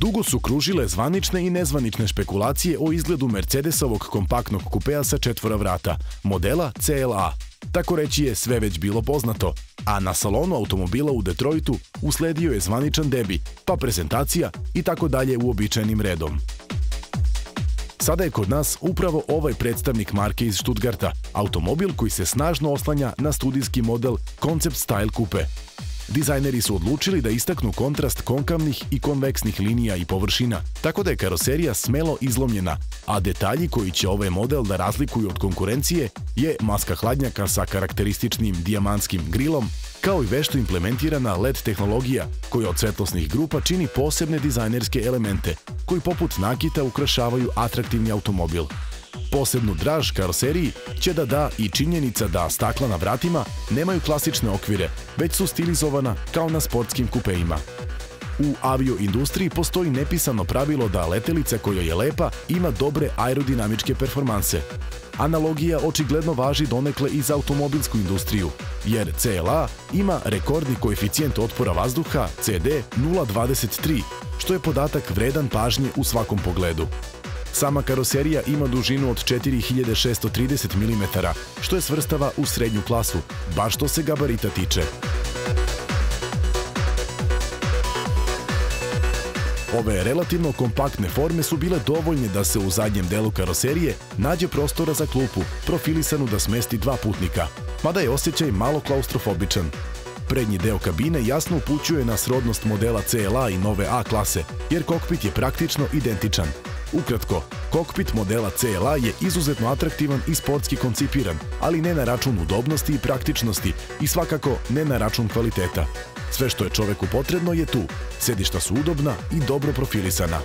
Dugo su kružile zvanične i nezvanične špekulacije o izgledu Mercedesovog kompaktnog kupea sa 4 vrata, modela CLA. Tako reći je sve već bilo poznato, a na salonu automobila u Detroitu usledio je zvaničan debi, pa prezentacija i tako dalje uobičajenim redom. Sada je kod nas upravo ovaj predstavnik marke iz Stuttgarta, automobil koji se snažno oslanja na studijski model Concept Style Coupe. Dizajneri su odlučili da istaknu kontrast konkavnih i konveksnih linija i površina, tako da je karoserija smelo izlomljena, a detalji koji će ovaj model da razlikuju od konkurencije je maska hladnjaka sa karakterističnim dijamantskim grilom, kao i vešto implementirana LED tehnologija koja od svetlosnih grupa čini posebne dizajnerske elemente koji poput nakita ukrašavaju atraktivni automobil. Posebnu draž karoseriji će da da i činjenica da stakla na vratima nemaju klasične okvire, već su stilizovana kao na sportskim kupeima. U avioindustriji postoji nepisano pravilo da letelica koja je lepa ima dobre aerodinamičke performanse. Analogija očigledno važi donekle i za automobilsku industriju, jer CLA ima rekordni koeficijent otpora vazduha CD 0,23, što je podatak vredan pažnje u svakom pogledu. Sama karoserija ima dužinu od 4630 mm, što je svrstava u srednju klasu, baš što se gabarita tiče. Ove relativno kompaktne forme su bile dovoljne da se u zadnjem delu karoserije nađe prostora za klupu, profilisanu da smesti 2 putnika, mada je osjećaj malo klaustrofobičan. Prednji deo kabine jasno upućuje na srodnost modela CLA i nove A klase, jer kokpit je praktično identičan. Ukratko, kokpit modela CLA je izuzetno atraktivan i sportski koncipiran, ali ne na račun udobnosti i praktičnosti i svakako ne na račun kvaliteta. Sve što je čoveku potrebno je tu. Sedišta su udobna i dobro profilisana.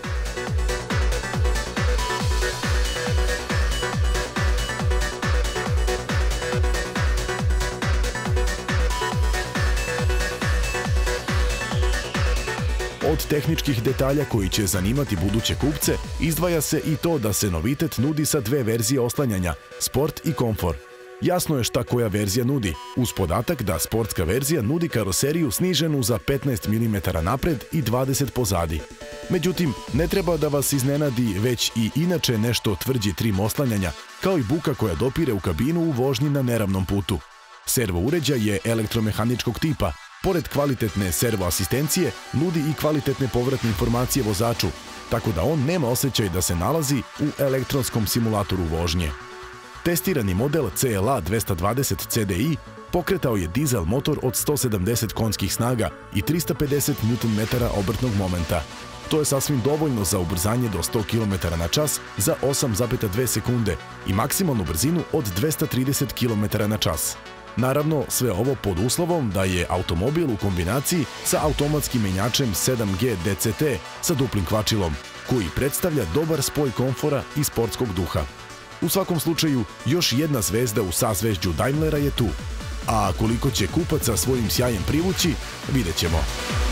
Od tehničkih detalja koji će zanimati buduće kupce, izdvaja se i to da se novitet nudi sa 2 verzije oslanjanja, sport i komfor. Jasno je šta koja verzija nudi, uz podatak da sportska verzija nudi karoseriju sniženu za 15 mm napred i 20 pozadi. Međutim, ne treba da vas iznenadi već i inače nešto tvrđi trim oslanjanja, kao i buka koja dopire u kabinu u vožnji na neravnom putu. Servo uređaj je elektromehaničkog tipa. Pored kvalitetne servo asistencije, nudi i kvalitetne povratne informacije vozaču, tako da on nema osjećaj da se nalazi u elektronskom simulatoru vožnje. Testirani model CLA 220 CDI pokretao je dizel motor od 170 konjskih snaga i 350 Nm obrtnog momenta. To je sasvim dovoljno za ubrzanje do 100 km/h za 8,2 sekunde i maksimalnu brzinu od 230 km/h. Naravno, sve ovo pod uslovom da je automobil u kombinaciji sa automatskim menjačem 7G DCT sa duplim kvačilom, koji predstavlja dobar spoj komfora i sportskog duha. U svakom slučaju, još jedna zvezda u sazvežđu Daimlera je tu. A koliko će kupaca svojim sjajem privući, vidjet ćemo.